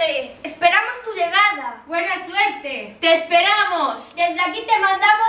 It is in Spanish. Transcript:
suerte! Esperamos tu llegada. ¡Buena suerte! ¡Te esperamos! Desde aquí te mandamos